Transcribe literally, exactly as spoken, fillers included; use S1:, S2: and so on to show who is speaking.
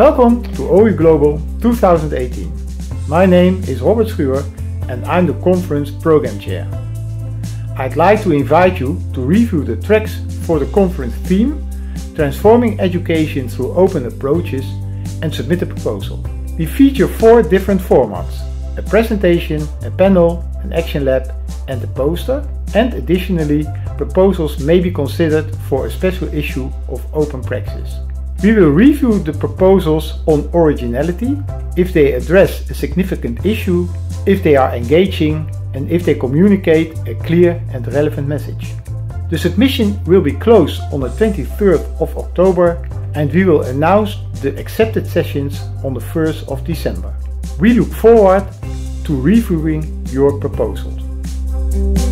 S1: Welcome to O E Global two thousand eighteen. My name is Robert Schuur and I'm the conference program chair. I'd like to invite you to review the tracks for the conference theme, Transforming Education Through Open Approaches, and submit a proposal. We feature four different formats: a presentation, a panel, an action lab and a poster, and additionally proposals may be considered for a special issue of Open Praxis. We will review the proposals on originality, if they address a significant issue, if they are engaging, and if they communicate a clear and relevant message. The submission will be closed on the twenty-third of October and we will announce the accepted sessions on the first of December. We look forward to reviewing your proposals.